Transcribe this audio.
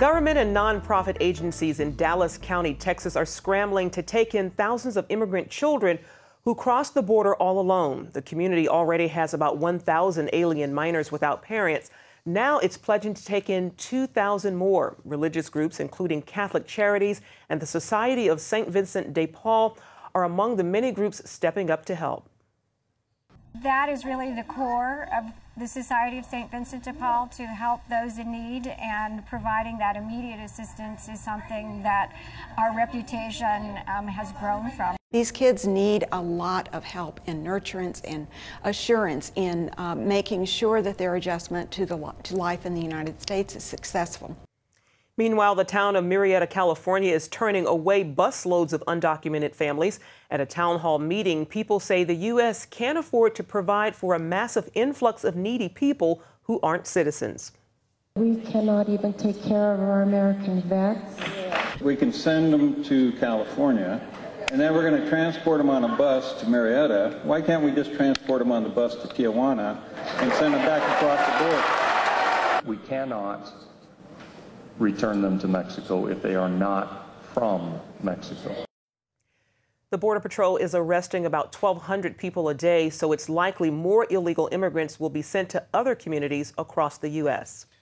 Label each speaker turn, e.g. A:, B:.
A: Government and nonprofit agencies in Dallas County, Texas are scrambling to take in thousands of immigrant children who cross the border all alone. The community already has about 1,000 alien minors without parents. Now it's pledging to take in 2,000 more. Religious groups, including Catholic Charities and the Society of St. Vincent de Paul, are among the many groups stepping up to help.
B: That is really the core of the Society of St. Vincent de Paul, to help those in need, and providing that immediate assistance is something that our reputation has grown from.
C: These kids need a lot of help in nurturance and assurance in making sure that their adjustment to life in the United States is successful.
A: Meanwhile, the town of Murrieta, California is turning away busloads of undocumented families. At a town hall meeting, people say the U.S. can't afford to provide for a massive influx of needy people who aren't citizens.
D: We cannot even take care of our American vets.
E: We can send them to California, and then we're going to transport them on a bus to Murrieta. Why can't we just transport them on the bus to Tijuana and send them back across the border?
F: We cannot return them to Mexico if they are not from Mexico.
A: The Border Patrol is arresting about 1,200 people a day, so it's likely more illegal immigrants will be sent to other communities across the U.S.